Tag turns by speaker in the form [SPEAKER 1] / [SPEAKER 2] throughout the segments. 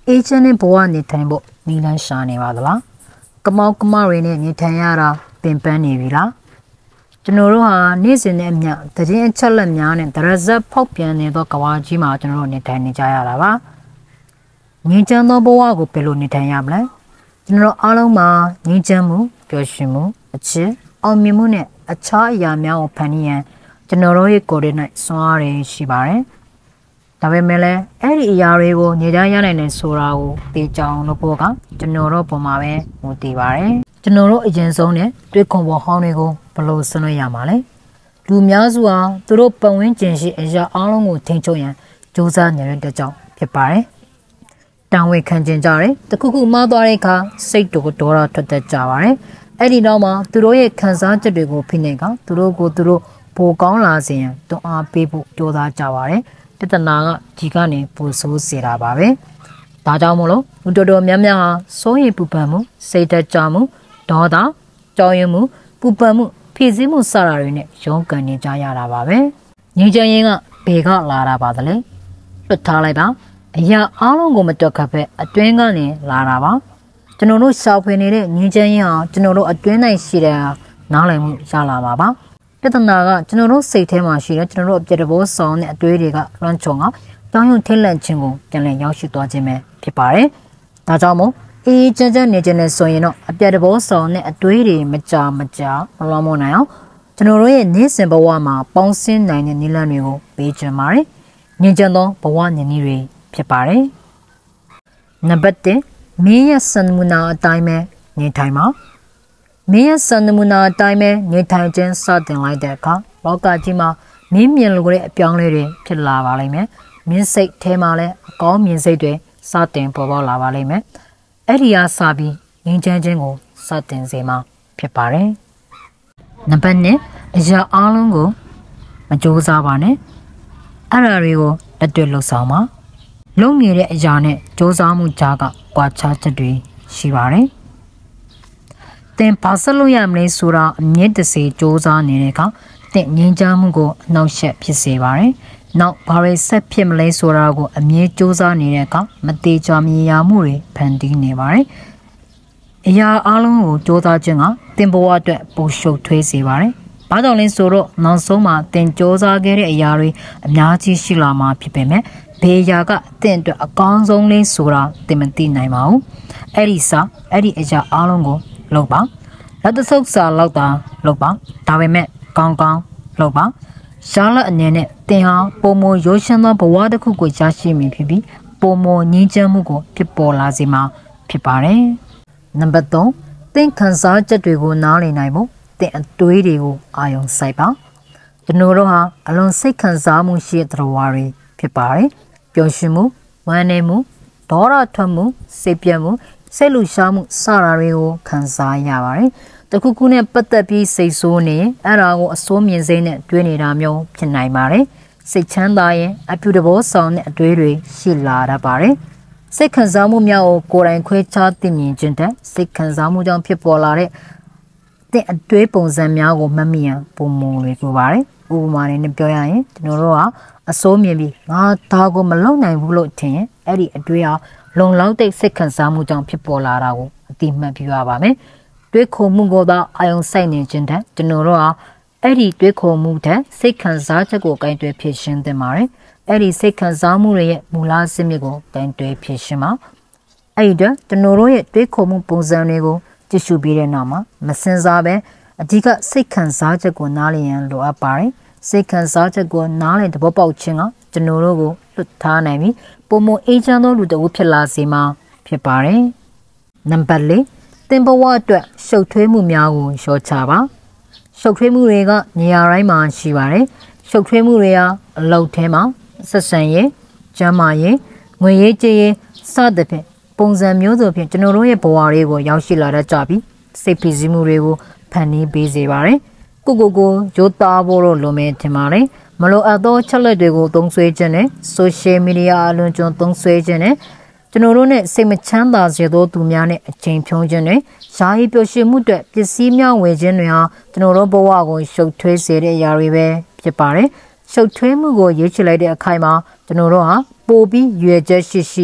[SPEAKER 1] agent နဲ့ဘဝနေထိုင်ဖို့နီလန်းရှာနေပါသလားကမောက်ကမတွေနဲ့နေထိုင်ရတာပင်ပန်းနေပြီလားကျွန်တော်တို့ဟာနေ့စဉ်နဲ့အမျှသတင်းအချက်လက်များနဲ့ဒရဇက်ဖောက်ပြန်နေသောကဘာကြီးမှာကျွန်တော်တို့နေထိုင်နေကြရတာပါငြိမ်းချမ်းသောဘဝကိုဘယ်လိုနေထိုင်ရမလဲကျွန်တော်အားလုံးမှာငြိမ်းချမ်းမှုပျော်ရွှင်မှုအချစ်အောင်မြင်မှုနဲ့အခြားအရာများကိုဖန်တီးရန်ကျွန်တော်တို့ရဲ့ကိုယ်တိုင်၌စွမ်းအားရရှိပါတယ်ဒါပေမဲ့လည်းအဲ့ဒီအရာတွေကိုညှိနှိုင်းရနိုင်တဲ့ဆိုတာကိုသိကြအောင်လို့ဖို့ကကျွန်တော်တို့ပုံမှာပဲမူတည်ပါတယ်ကျွန်တော်တို့အရင်ဆုံးနဲ့တွေးခွန်ပေါ်ဟောင်းတွေကိုဘယ်လိုဆွလွှဲရမှာလဲလူများစုဟာသူတို့ပတ်ဝန်းကျင်ရှိအရာအလုံးကိုထိန်းချုပ်ရန်ကြိုးစားနေတဲ့ကြောင့်ဖြစ်ပါတယ်တောင်းဝေခံကျင်ကြတယ်တခုခုမှားသွားတဲ့အခါစိတ်တို့ဒေါသထွက်တတ်ကြပါတယ်အဲ့ဒီနောက်မှာသူတို့ရဲ့ခံစားချက်တွေကိုဖိနှိပ်ကသူတို့ကိုသူတို့ပိုကောင်းလာစေရန်တွန်းအားပေးဖို့ကြိုးစားကြပါတယ်ပြဿနာကဒီကနေပိုဆိုးစေတာပါပဲဒါကြောင့်မို့လို့လူတော်တော်များများဟာစိုးရိမ်ပူပန်မှုစိတ်ဓာတ်ကြမှုဒေါသကြောက်ရွံ့မှုပူပန်မှုဖိစီးမှုစတာတွေနဲ့ရုန်းကန်နေကြရတာပါပဲငြိမ်းချမ်းရေးကဘေကလာတာပါသလဲလွတ်ထားလိုက်ပါအရာအားလုံးကိုမတွက်ခတ်ပဲအတွင်းကနေလာတာပါကျွန်တော်တို့ရှောက်ဖွေနေတဲ့ငြိမ်းချမ်းရေးဟာကျွန်တော်တို့အတွင်း၌ရှိတဲ့နားလည်မှုရလာပါပါပြဿနာကကျွန်တော်တို့စိတ်ထဲမှာရှိတဲ့ကျွန်တော်တို့အပြစ်တဘောဆောင်တဲ့အတွေးတွေကလွှမ်းခြုံကတောင်းယုံထိတ်လန့်ခြင်းကိုပြန်လည်ရောက်ရှိသွားခြင်းပဲဖြစ်ပါတယ်ဒါကြောင့်မို့အေးချမ်းချမ်းနေခြင်းနဲ့ဆိုရင်တော့အပြစ်တဘောဆောင်တဲ့အတွေးတွေမလွှမ်းမိုးနိုင်အောင်ကျွန်တော်တို့ရဲ့နေ့စဉ်ဘဝမှာပေါင်းစည်းနိုင်တဲ့နည်းလမ်းတွေကိုပေးချင်ပါတယ်ငြိမ်းချမ်းသောဘဝနည်းတွေဖြစ်ပါတယ်နံပါတ်1မင်းရဲ့စံနမူနာအတိုင်းပဲနေထိုင်ပါမင်းရဲ့စံနမူနာအတိုင်းပဲနေထိုင်ခြင်းစတင်လိုက်တဲ့အခါလောကကြီးမှာမင်းမြင်လို့တဲ့အပြောင်းလဲတွေဖြစ်လာပါလိမ့်မယ်မင်းစိတ်ထဲမှာလည်းအကောင်းမြင်စိတ်တွေစတင်ပေါ်ပေါက်လာပါလိမ့်မယ်အဲ့ဒီအားစပြီးငြိမ်းချမ်းခြင်းကိုစတင်စေမှာဖြစ်ပါတယ်နံပါတ်2အရာအားလုံးကိုမကြိုးစားပါနဲ့အဲ့ဒါတွေကိုလက်တွေ့လှုပ်ဆောင်ပါလုံနေတဲ့အရာနဲ့စူးစမ်းမှုကြားကကွာခြားချက်တွေရှိပါတယ်။သင်ဘာဆက်လို့ရမလဲဆိုတာအမြင့်တစေစူးစမ်းနေတဲ့အခါသင်ငြိမ်းချမ်းမှုကိုအနှောက်အယှက်ဖြစ်စေပါတယ်။နောက်ဘာတွေဆက်ဖြစ်မလဲဆိုတာကိုအမြဲစူးစမ်းနေတဲ့အခါမသေးချာမြင်ရမှုတွေဖန်တီးနေပါတယ်။အရာအလုံးကိုစူးစမ်းခြင်းကသင်ဘဝအတွက်ပိုရှုပ်ထွေးစေပါတယ်။ဘာကြောင့်လဲဆိုတော့နောက်ဆုံးမှာသင်စူးစမ်းခဲ့တဲ့အရာတွေအများကြီးရှိလာမှာဖြစ်ပေမဲ့ဘေးရာကအသင်အတွက်အကောင်းဆုံးလေးဆိုတာသင်မသိနိုင်ပါဘူးအဲ့ဒီအရာအားလုံးကိုလုပ်ပါလက်တဆုပ်စာလောက်တာလုပ်ပါဒါပေမဲ့ကောင်းလုပ်ပါရှားလက်အနေနဲ့သင်ဟာပုံမရိုးရှင်းသောဘဝတစ်ခုကိုရရှိမိဖြစ်ပြီးပုံမငြင်းချမ်းမှုကိုဖြစ်ပေါ်လာစေမှာဖြစ်ပါတယ်နံပါတ်3သင်ခံစားချက်တွေကိုနားလည်နိုင်ဖို့သင်အတွေးတွေကိုအာရုံစိုက်ပါကျွန်တော်တို့ဟာအလွန်စိတ်ခံစားမှုရှိတဲ့တော်ဝါတွေဖြစ်ပါတယ်ပျော်ရွှင်မှုဝမ်းနည်းမှုဒေါသထွက်မှုစိတ်ပြတ်မှုစိတ်လူရှားမှုစတာတွေကိုခံစားရပါတယ်တခုခုနဲ့ပတ်သက်ပြီးစိတ်ဆိုးနေရင်အဲ့ဒါကိုအစိုးမြင်စိတ်နဲ့တွေးနေတာမျိုးဖြစ်နိုင်ပါတယ်စိတ်ချမ်းသာရင်အပြုတဘောဆောင်တဲ့အတွေးတွေရှိလာတတ်ပါတယ်စိတ်ခံစားမှုများကိုကိုယ်တိုင်ခွဲခြားသိမြင်ခြင်းတဲ့စိတ်ခံစားမှုကြောင့်ဖြစ်ပေါ်လာတဲ့အတွေးပုံစံများကိုမမိရန်ပုံမတွေပြပါတယ်ဥပမာနဲ့ပြောရရင်ကျွန်တော်တို့ကအစိုးမြင်ပြီးငါဒါကိုမလုပ်နိုင်ဘူးလို့ထင်ရင်အဲ့ဒီအတွေးဟာလုံလောက်တဲ့စိတ်ခံစားမှုကြောင့်ဖြစ်ပေါ်လာတာကိုအတိမတ်ပြရပါမယ်တွေးခေါ်မှုကိုသာအာရုံစိုက်နေခြင်းတဲ့ကျွန်တော်တို့ဟာအဲ့ဒီတွေးခေါ်မှုတဲ့စိတ်ခံစားချက်ကိုကင်တွယ်ဖြစ်ရှင်းသင့်ပါတယ်အဲ့ဒီစိတ်ခံစားမှုတွေရဲ့မူလအစစ်မြစ်ကိုကင်တွယ်ဖြစ်ရှင်းပါအဲ့ဒီတော့ကျွန်တော်တို့ရဲ့တွေးခေါ်မှုပုံစံတွေကိုကြည့်ရှုပြီးတဲ့နောက်မှာမစင်စားပဲအဓိကစိတ်ခံစားချက်ကိုနားလည်ရန်လိုအပ်ပါတယ်စိတ်ခံစားချက်ကိုနားလည်သဘောပေါက်ခြင်းကကျွန်တော်တို့ကိုလွတ်ထားနိုင်ပြီးပုံမအေးချမ်းသောလူတစ်ဦးဖြစ်လာစေမှာဖြစ်ပါတယ်နံပါတ်4သင်ဘဝအတွက်ရှုပ်ထွေးမှုများကိုလျှော့ချပါရှုပ်ထွေးမှုတွေကနေရာတိုင်းမှာရှိပါတယ်ရှုပ်ထွေးမှုတွေဟာအလုပ်ထဲမှာဆက်ဆံရေးကျန်းမာရေးငွေရေးကြေးရေးစသဖြင့်ပုံစံမျိုးစုံဖြင့်ကျွန်တော်တို့ရဲ့ဘဝတွေကိုရောက်ရှိလာတတ်ကြပြီးစိတ်ဖိစီးမှုတွေကိုဖန်တီးပေးစေပါတယ်ကိုရိုးသားဖို့လို့လိုမယ်ထင်ပါတယ်မလိုအပ်သောချက်လက်တွေကိုသုံးစွဲခြင်းနဲ့ social media အလွန်ကျွံသုံးစွဲခြင်းနဲ့ကျွန်တော်တို့နဲ့စိတ်မချမ်းသာစေသောသူများနဲ့အချိန်ဖြုံးခြင်းနဲ့ယာယီပျော်ရွှင်မှုတွေပစ္စည်းများဝယ်ခြင်းတွေဟာကျွန်တော်တို့ဘဝကိုရှုပ်ထွေးစေတဲ့အရာတွေပဲဖြစ်ပါတယ်ရှုပ်ထွေးမှုကိုရွေးချယ်လိုက်တဲ့အခိုက်မှာကျွန်တော်တို့ဟာပိုပြီးရွေချက်ရှိ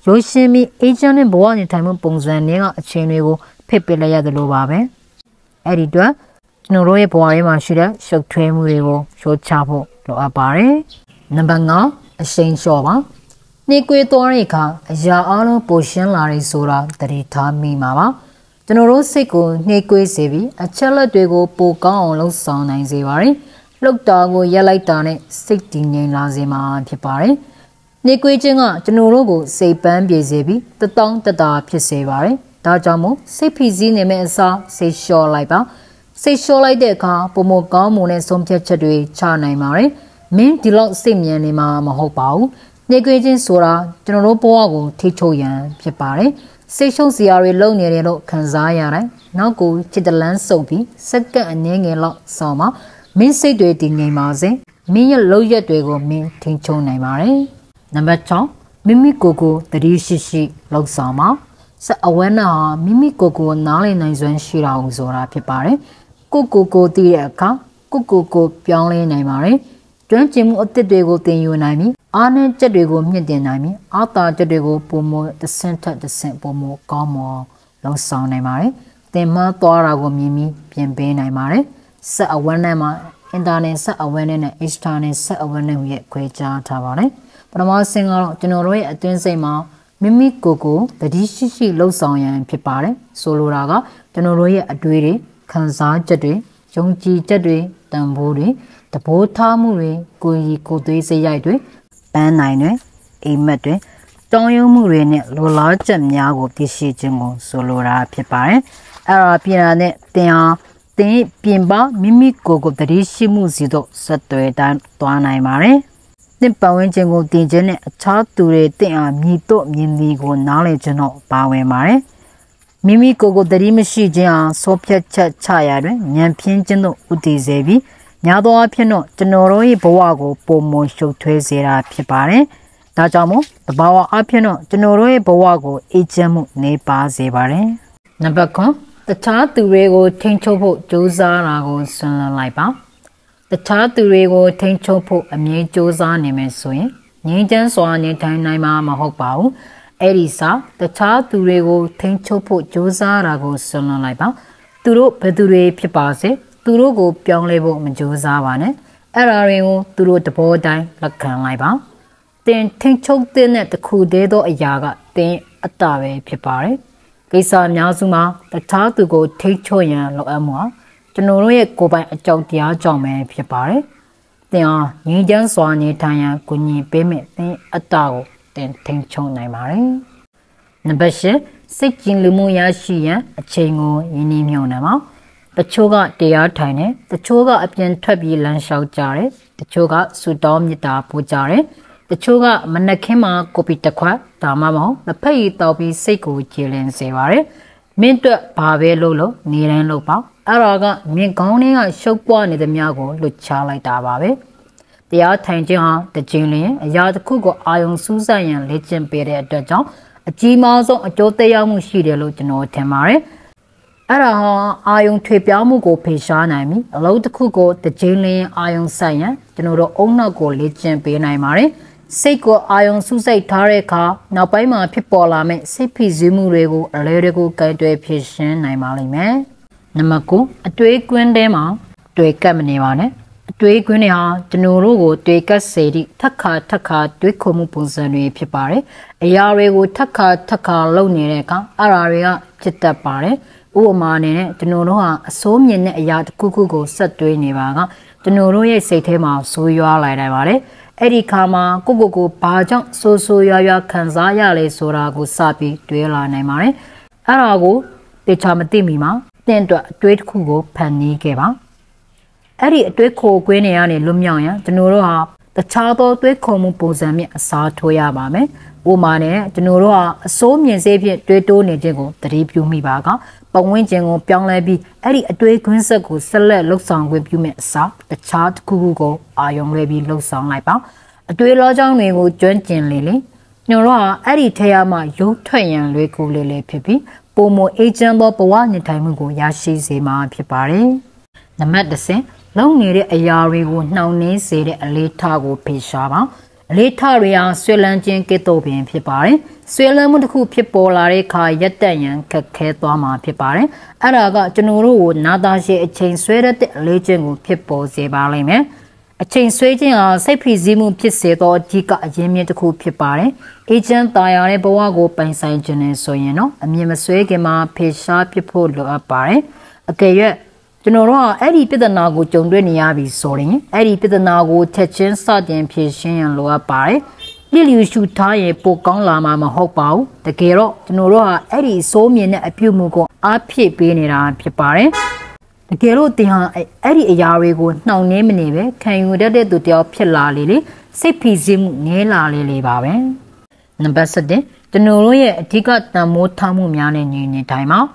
[SPEAKER 1] ရိုးရှင်းပြီးအေဂျင့်နဲ့ဘဝနေထိုင်မှုပုံစံတွေကအချိန်တွေကိုဖိတ်ပစ်လိုက်ရတယ်လို့ပါပဲအဲ့ဒီအတွက်ကျွန်တော်တို့ရဲ့ဘဝထဲမှာရှိတဲ့ရှုပ်ထွေးမှုတွေကိုလျှော့ချဖို့လိုအပ်ပါတယ်နံပါတ်5အရှိန်လျှော့ပါနှိကွေးသွားတဲ့အခါအရာအလုံးပိုရှင်းလာတယ်ဆိုတာသတိထားမိမှာပါကျွန်တော်တို့စိတ်ကိုနှိကွေးစေပြီးအချက်လက်တွေကိုပိုကောင်းအောင်လှုပ်ဆောင်နိုင်စေပါတယ်လှုပ်တာကိုရက်လိုက်တာနဲ့စိတ်တည်ငြိမ်လာစေမှာဖြစ်ပါတယ်နှိကွေးခြင်းကကျွန်တော်တို့ကိုစိတ်ပန်းပြေစေပြီးတတောင်းတတာဖြစ်စေပါတယ်ဒါကြောင့်မို့စိတ်ဖိစီးနေမယ့်အစားစိတ်လျှော့လိုက်ပါစိတ်လျှော့လိုက်တဲ့အခါပုံမကောင်းမှုနဲ့ဆုံးဖြတ်ချက်တွေချနိုင်ပါတယ်မင်းဒီလောက်စိတ်မြင်နေမှာမဟုတ်ပါဘူးနှိကွေးခြင်းဆိုတာကျွန်တော်တို့ဘဝကိုထိချုပ်ရန်ဖြစ်ပါတယ်စိတ်ရှုပ်စရာတွေလုံနေတယ်လို့ခံစားရတယ်နောက်ကိုချစ်တလန်းစုပ်ပြီးစက္ကန့်အနည်းငယ်လောက်ဆောင်မှာမင်းစိတ်တွေတည်ငြိမ်ပါစေမင်းရဲ့လုပ်ရက်တွေကိုမင်းထိချုံနိုင်ပါတယ်နံပါတ်6မိမိကိုယ်ကိုတတိရှိရှိလှုပ်ဆောင်ပါစအဝဲနာမိမိကိုယ်ကိုနားလည်နိုင်စွမ်းရှိတာကိုဆိုတာဖြစ်ပါတယ်ကိုတည်တဲ့အခါကိုပြောင်းလဲနိုင်ပါတယ်ကျွမ်းကျင်မှုအသစ်တွေကိုသင်ယူနိုင်ပြီးအားနည်းချက်တွေကိုမြင့်တင်နိုင်ပြီးအားသာချက်တွေကိုပုံမတစ်ဆင့်ထက်တစ်ဆင့်ပုံမကောင်းမွန်လှုပ်ဆောင်နိုင်ပါတယ်သင်မှသွားတာကိုမြင်ပြီးပြင်ပေးနိုင်ပါတယ်set awareness မှာ internet set awareness နဲ့ external set awareness ရဲ့ခွဲခြားထားပါတယ်ပထမဆင့်ကတော့ကျွန်တော်တို့ရဲ့အတွင်းစိတ်မှာမိမိကိုယ်ကိုတတိရှိရှိလှုပ်ဆောင်ရန်ဖြစ်ပါတယ်ဆိုလိုတာကကျွန်တော်တို့ရဲ့အတွေ့တွေခံစားချက်တွေယုံကြည်ချက်တွေတန်ဖိုးတွေတဘိုးထားမှုတွေကိုယ်ကြီးကိုယ်သွေးစိတ်ရိုက်တွေပန်းနိုင်တွေအိမ်မက်တွေတောင်းယုံမှုတွေနဲ့လိုလားချက်များကိုသိရှိခြင်းကိုဆိုလိုတာဖြစ်ပါတယ်အဲ့ဒါပြင်တာနဲ့တင်အောင်တင်ပြင်ပမိမိကိုယ်ကိုတတိရှိမှုစီတို့ဆက်သွယ်သွားနိုင်ပါတယ်။တင်ပတ်ဝန်းကျင်ကိုတင်ခြင်းနဲ့အခြားသူတွေတင်အားမြည်တို့မြင်သည်ကိုနားလည်ခြင်းတော့ပါဝင်ပါတယ်။မိမိကိုယ်ကိုတတိမရှိခြင်းအောင်ဆောဖြတ်ချက်ချရာတွင်ဉာဏ်ဖြင်းခြင်းတို့ဥတည်စေပြီးများသောအားဖြင့်တော့ကျွန်တော်တို့ရဲ့ဘဝကိုပုံမရှုပ်ထွေးစေတာဖြစ်ပါတယ်။ဒါကြောင့်မို့တဘာဝအားဖြင့်တော့ကျွန်တော်တို့ရဲ့ဘဝကိုအေးချမ်းမှုနေပါစေပါတယ်။နံပါတ်9တခြားသူတွေကိုထိန်းချုပ်ဖို့ကြိုးစားတာကိုဆွံ့လန်းလိုက်ပါတခြားသူတွေကိုထိန်းချုပ်ဖို့အမြဲကြိုးစားနေမယ်ဆိုရင်ငြိမ်းချမ်းစွာနေထိုင်နိုင်မှာမဟုတ်ပါဘူးအဲ့ဒီစားတခြားသူတွေကိုထိန်းချုပ်ဖို့ကြိုးစားတာကိုဆွံ့လန်းလိုက်ပါသူတို့ဘယ်သူတွေဖြစ်ပါစေသူတို့ကိုပြောင်းလဲဖို့မကြိုးစားပါနဲ့အဲ့ဒါတွေကိုသူတို့တဘောတိုင်းလက်ခံလိုက်ပါတင်ထိန်းချုပ်တဲ့တခုတည်းသောအရာကတင်အတ္တပဲဖြစ်ပါတယ်ကိစ္စအများစုမှာတခြားသူကိုထိတ်ချုပ်ရန်လိုအပ်မှာကျွန်တော်တို့ရဲ့ကိုယ်ပိုင်အကြောင်းတရားကြောင့်ပဲဖြစ်ပါတယ်။သင်အားငြိမ်းချမ်းစွာနေထိုင်ရန်ကိုညီပေးမဲ့သင်အတ္တကိုသင်ထိန်းချုပ်နိုင်ပါတယ်။နံပါတ်8စိတ်ကြည်လူမှုရရှိရန်အချိန်ကိုရင်းနှီးမြှုပ်နှံပါတချို့ကတရားထိုင်တယ်တချို့ကအပြင်ထွက်ပြီးလမ်းလျှောက်ကြတယ်တချို့ကဆူတောင်းမြတ်တာပို့ကြတယ်တချို့ကမနက်ခင်းမှာကော်ပီတစ်ခွက်ဒါမှမဟုတ်လက်ဖက်ရည်တောက်ပြီးစိတ်ကိုကြည်လင်စေပါတယ်မင်းတို့ဘာပဲလို့နေတိုင်းလို့ပေါ့အဲ့ဒါကမင်းခေါင်းထဲကရှုပ်ပွားနေသမျှကိုလွတ်ချလိုက်တာပါပဲတရားထိုင်ခြင်းဟာတစ်ချိန်လျင်အရာတစ်ခုကိုအာယုံစူးစိုက်ရန်လေ့ကျင့်ပေးတဲ့အတွက်ကြောင့်အကြီးမားဆုံးအကျိုးသက်ရောက်မှုရှိတယ်လို့ကျွန်တော်ထင်ပါတယ်အဲ့ဒါဟာအာယုံထွေပြောင်းမှုကိုဖေရှားနိုင်ပြီအလုပ်တစ်ခုကိုတစ်ချိန်လျင်အာယုံဆိုင်ရန်ကျွန်တော်တို့အုံနောက်ကိုလေ့ကျင့်ပေးနိုင်ပါတယ်စိတ်ကိုအာယုံစုစိတ်ထားတဲ့အခါနောက်ပိုင်းမှာဖြစ်ပေါ်လာမယ့်စိတ်ဖိစီးမှုတွေကိုအလဲတကူကိုင်တွယ်ဖြစ်ရှင်းနိုင်ပါလိမ့်မယ်။နံပါတ်9အတွေးကွင်းထဲမှာတွေ့ကပ်မနေပါနဲ့။အတွေးကွင်းတွေဟာကျွန်တော်တို့ကိုတွေ့ကပ်စေသည့်ထက်ခါတွေးခေါ်မှုပုံစံတွေဖြစ်ပါတယ်။အရာတွေကိုထက်ခါလုပ်နေတဲ့အခါအရာတွေကဖြစ်တတ်ပါတယ်။ဥပမာအနေနဲ့ကျွန်တော်တို့ဟာအစိုးမြင်တဲ့အရာတစ်ခုခုကိုဆက်တွေးနေပါကကျွန်တော်တို့ရဲ့စိတ်ထဲမှာဆိုးရွားလိုက်နိုင်ပါတယ်။အဲ့ဒီခါမှာကိုဘာကြောင့်ဆိုးရွားခံစားရလဲဆိုတာကိုစပြီးတွေးလာနိုင်ပါတယ်။အဲ့ဒါကိုတေချာမသိမီမှာတင့်အတွက်အတွေးတစ်ခုကိုဖန်တီးခဲ့ပါ။အဲ့ဒီအတွေးခိုကွင်းတွေကနေလွတ်မြောက်ရန်ကျွန်တော်တို့ဟာတခြားသောတွေးခေါ်မှုပုံစံမျိုးအစားထိုးရပါမယ်။ဥပမာနဲ့ကျွန်တော်တို့ဟာအစိုးမြင်စေဖြင့်တွေးတိုးနေခြင်းကိုသတိပြုမိပါကပတ်ဝန်းကျင်ကိုပြောင်းလဲပြီးအဲ့ဒီအတွေးခွင်းဆက်ကိုဆက်လက်လှုပ်ဆောင်ခွင့်ပြုမဲ့အစားတခြားတစ်ခုခုကိုအာရုံလွှဲပြီးလှုပ်ဆောင်လိုက်ပါအတွေးလောကြောင်းတွေကိုကျွမ်းကျင်လေညိုတော့အဲ့ဒီထဲမှာရုပ်ထွက်ရန်လွယ်ကူလေဖြစ်ပြီးပုံမအေဂျင့်သောဘဝနေထိုင်မှုကိုရရှိစေမှာဖြစ်ပါတယ်နံပါတ်10လုံနေတဲ့အရာတွေကိုနှောင့်နှေးစေတဲ့အလေးထားကိုဖေရှားပါ Later we are Swilanjin Ketopian Pipare, Swilamuku Pipolare Ka Yetayan Kaketama Pipare, Araga Januru, Nadashi, a chain sweated legend Pipo Zebalime, a chain sweating a Sepizimu Piseto, Tika, Jimmy to Cool Pipare, Agent Diare Boago Pensai Jene Soyeno, a Mimaswegema Pesha Pipo Apare, a Kaya. General Eddie Pitanago Jondreniabi soaring, Eddie Pitanago Tetchin, Sadian Pishin and Loa Pare, Lily shoot tie Pokon Lama Mahopao, the Kero, General Eddie so mean a pumugo, a pip benera pipare. The Kero Tiha Eddie Yarigo, now name name, can you dare to tell Pilla Lily, say Pizim Nela Lily Babe? Number 7, the Noroya Tika Tamu Tamu Mian in time out.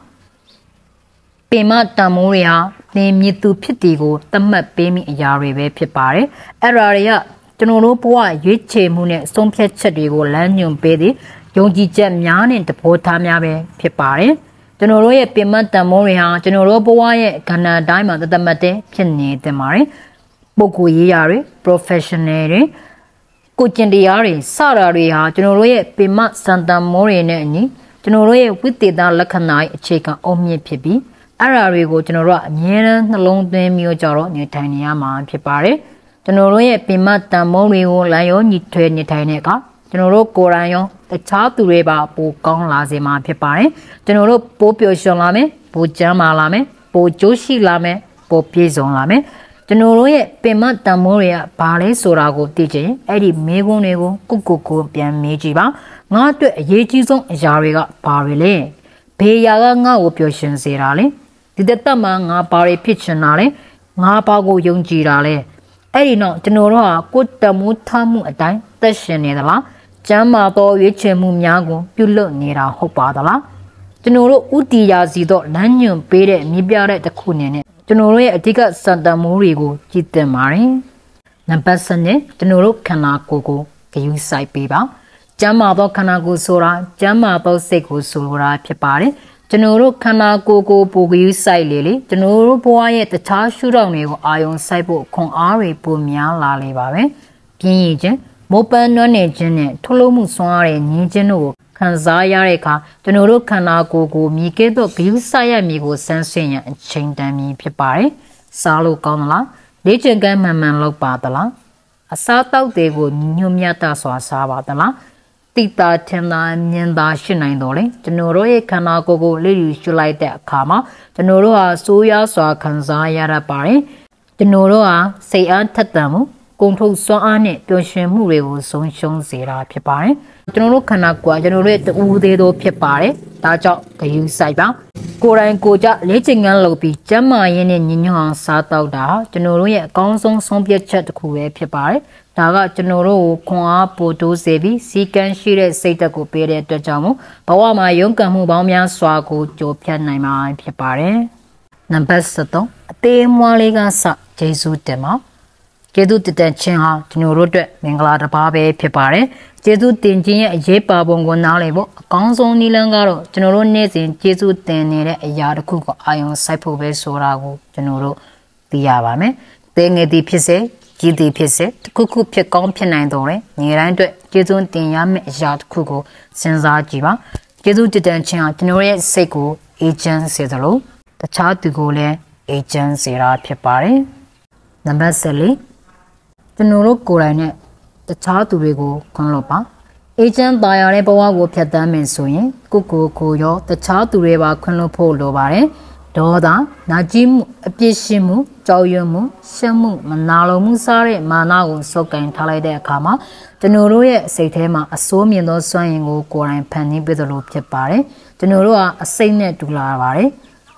[SPEAKER 1] Pema Tamuria, name me to Pitigo, the map payme Yari Pipare, Araria, General Poa, Yiche Mune, Some Piachadigo, Lanyum Bedi, Yonji Jam Yan in the Potamiabe Pipare, General Pema Tamuria, General Poa, Cana Diamond the Mate, Kenny the Mari, Boku Yari, Professionary, Kuchendiari, Sararia, General Pema Santa Morini, General with the Lacanai, Cheka Omni Pipi. Ararigo General Nian, the long name Yojaro, Nitaniama, Pipare, General Pimata Morio, Lion, Nitre, Nitaneka, General Corayo, the child to Reba, Pocon Lazima Pipare, General Popio Sholame, Pojama Lame, Pojoshi Lame, Popizon Lame, General Pimata Moria, Pale Sorago DJ, Eddie Mego Nego, Kuku, Pian Mejiba, not to Yejizon Jariga, Parile, Payanga Opiotion Serale. Did the Tamanga Pari Pitchenale, Napago Yung Girale. Edino, Tenora, good Tamu Tamu a time, the Shenedala, Jamato Vichemu Yago, Pulo Nira Hopadala. Tenoro Utia Zido, Lanyum, Pere, Nibiare the Kunene. Tenore Atika Santa Murigo, Jite Mari. Nampasane, Tenoro Kanako, Kayu Sai Piba. Jamato Kanago Sora, Jamato Seko Sura Pipare. General Kanako Bogu Sai Lily, General Boy at the Tashurango Ion Saibo Con Ari Pumia Lali Babe, Pinjin, Mopa non agent, Tolomu Soare, Nijeno, Kanzayareka, General Kanako, Mikedo, Gusaya Migo Sensing and Chain Dami Pipare, Salu Conla, Legend Gamman Lok Badala, a Sata de go Numiata Swasabatala. Tita Tena Nyanda Shinaindole, General Kanako Lily Shulai de Kama, General Suya Swa Kanzayara Pare, General Say Antatamu, Gonto Soane, Doshin Mureo, Son Shon Zera Pipare, General Kanakwa, General Udedo Pipare, Taja Kayu Saiba, Koran Koja, Legend and Lopi, Jama Yen and Ninyan Sata Da, General Gonson Sompia Chat Kue Pipare. Taga General Kwa Poto Sebi, Sikan Shire Setaco Pere Jamu, Pawama Yonkamu Bamian Swago, Jopian Naima Pipare. Nambasato, Te Mwaliga Sa, Jesu Tema, Jedu Detencha, General Mingla Pabe Pipare, Jedu Tinjin, Jepa Bongo Nalebo, Gonzo Nilangaro, General Nezin, Jesu Tenere, Yarkuko, Ion Saipo Sorago, General Diabame, Denge di Pise. GD Pise, Kuku Picon Penandore, Nirando, Jizun Tinyam Jat Kuku, Senza Jiva, Jizu Detention, Tenore Seku, Agent Sedalo, the child to go le, Agent Sera Pipare. Number Sally, the Noro Korane, the child to go, Conlopa, Agent Diare Boa go Piatam and Soye, Kuku Koyo, the child to Reva Conlopo Lobare. Doda, Najim, Pishimu, Joyumu, Shamu, Manalo Musare, Manago, Soka and Talade Kama, the Nuruya Satema, a Somi no swing or Koran penny with a loop pare, the Nurua a saint to Lavare.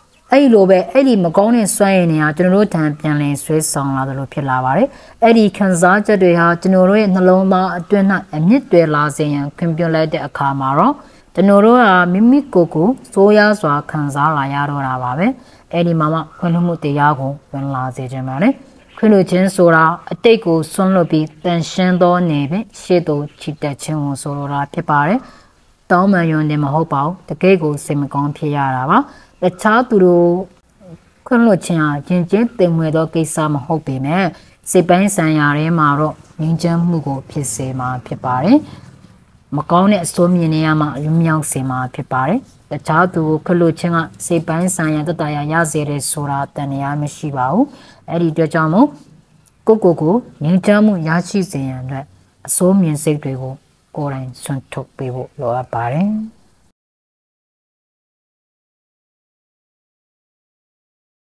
[SPEAKER 1] A lobe, Eddie Magoni swinging at the Rutan Pianlin Swiss song la loop lavare, Eddie Kanzaja de ha, the Nuruya Naloma, Duna, and Nitwe Lazian, Cumbulate a Camaro. The Noroa Mimikoku, Soya Swa Kanzala Yaro Rababe, Eddie Mama, Kunumuti Yago, when Lazi Gemare, Kunuchin Sora, a Teko, Sonlopi, then Shendo Neve, Shedo, Chitachin Sora Pipare, Daumayon de Mahopao, the Gego Semicon Piarava, the child to Kunuchin, Jinjin, the Medo Kisam Hopi me, စိတ်ပိုင်းဆိုင်ရာထဲမှာတော့ငြိမ်းချမ်းမှုကိုဖြစ်စေမှာဖြစ်ပါတယ်မကောင်းတဲ့အစိုးမြင်နေရမှာလွမြောက်စေမှာဖြစ်ပါတယ်တခြားသူကိုခလို့ချင်းကစိတ်ပိုင်းဆိုင်ရာတတရာရစေတဲ့ဆိုတာတန်တရားမရှိပါဘူးအဲ့ဒီအတွက်ကြောင့်မို့ကိုငြိမ်းချမ်းမှုရရှိစေရန်အတွက်အစိုးမြင်စိတ်တွေကိုကိုယ်တိုင်ဆွန့်ထုတ်ပေးဖို့လိုအပ်ပါတယ်